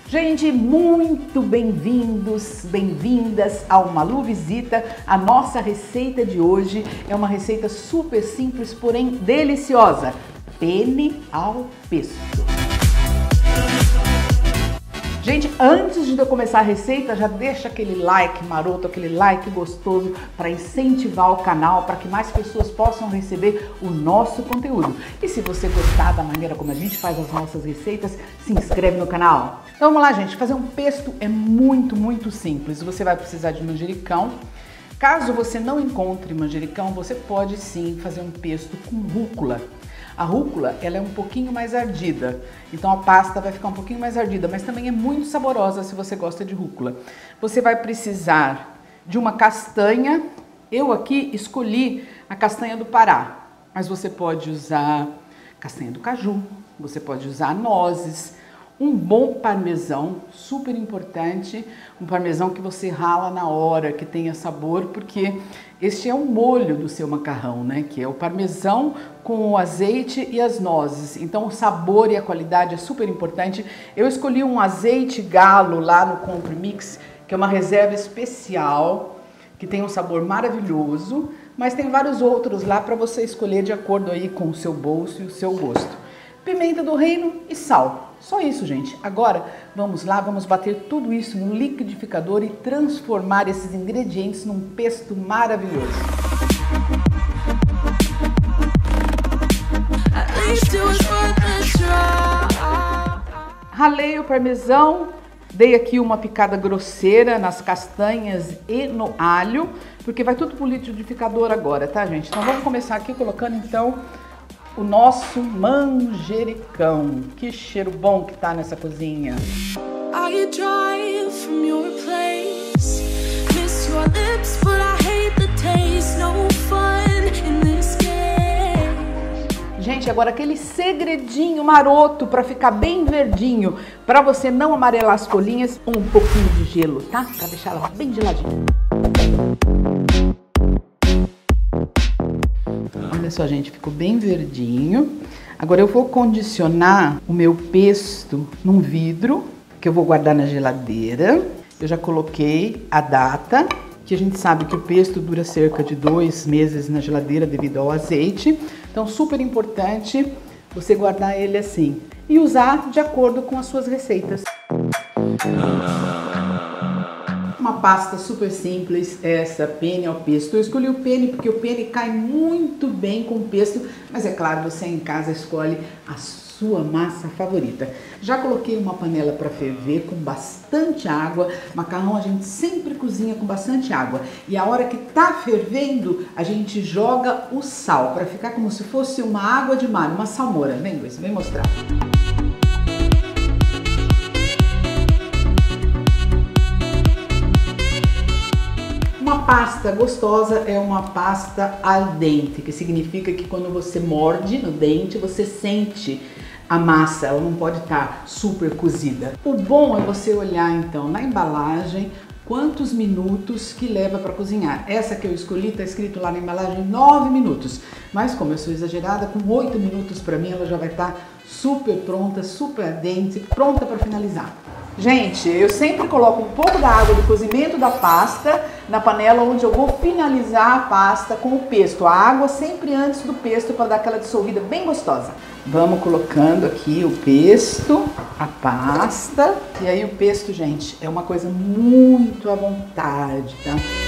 Gente, muito bem-vindos, bem-vindas ao Malu Visita. A nossa receita de hoje é uma receita super simples, porém deliciosa. Penne ao pesto. Gente, antes de eu começar a receita, já deixa aquele like maroto, aquele like gostoso para incentivar o canal, para que mais pessoas possam receber o nosso conteúdo. E se você gostar da maneira como a gente faz as nossas receitas, se inscreve no canal. Então vamos lá, gente, fazer um pesto é muito simples. Você vai precisar de manjericão. Caso você não encontre manjericão, você pode sim fazer um pesto com rúcula. A rúcula, ela é um pouquinho mais ardida, então a pasta vai ficar um pouquinho mais ardida, mas também é muito saborosa se você gosta de rúcula. Você vai precisar de uma castanha. Eu aqui escolhi a castanha do Pará, mas você pode usar castanha do caju, você pode usar nozes. Um bom parmesão, super importante, um parmesão que você rala na hora, que tenha sabor, porque este é o molho do seu macarrão, né? Que é o parmesão com o azeite e as nozes. Então o sabor e a qualidade é super importante. Eu escolhi um azeite galo lá no Compromix, que é uma reserva especial, que tem um sabor maravilhoso, mas tem vários outros lá para você escolher de acordo aí com o seu bolso e o seu gosto. Pimenta do reino e sal. Só isso, gente. Agora, vamos lá, vamos bater tudo isso no liquidificador e transformar esses ingredientes num pesto maravilhoso. Ralei o parmesão, dei aqui uma picada grosseira nas castanhas e no alho, porque vai tudo pro liquidificador agora, tá, gente? Então vamos começar aqui colocando, então, o nosso manjericão. Que cheiro bom que tá nessa cozinha. Gente, agora aquele segredinho maroto para ficar bem verdinho, para você não amarelar as folhinhas, um pouquinho de gelo, tá? Para deixar ela bem geladinha. Olha só, gente, ficou bem verdinho. Agora eu vou condicionar o meu pesto num vidro, que eu vou guardar na geladeira. Eu já coloquei a data, que a gente sabe que o pesto dura cerca de 2 meses na geladeira devido ao azeite. Então, super importante você guardar ele assim e usar de acordo com as suas receitas. Uma pasta super simples, essa penne ao pesto. Eu escolhi o penne porque o penne cai muito bem com o pesto, mas é claro, você em casa escolhe a sua massa favorita. Já coloquei uma panela para ferver com bastante água. Macarrão a gente sempre cozinha com bastante água. E a hora que tá fervendo, a gente joga o sal para ficar como se fosse uma água de mar, uma salmoura. Vem, Luiz, vem mostrar. Uma pasta gostosa é uma pasta al dente, que significa que quando você morde no dente, você sente a massa, ela não pode estar super cozida. O bom é você olhar então na embalagem quantos minutos que leva para cozinhar. Essa que eu escolhi, tá escrito lá na embalagem 9 minutos, mas como eu sou exagerada, com 8 minutos para mim ela já vai estar super pronta, super al dente, pronta para finalizar. Gente, eu sempre coloco um pouco da água do cozimento da pasta na panela onde eu vou finalizar a pasta com o pesto. A água sempre antes do pesto para dar aquela dissolvida bem gostosa. Vamos colocando aqui o pesto, a pasta. E aí o pesto, gente, é uma coisa muito à vontade, tá?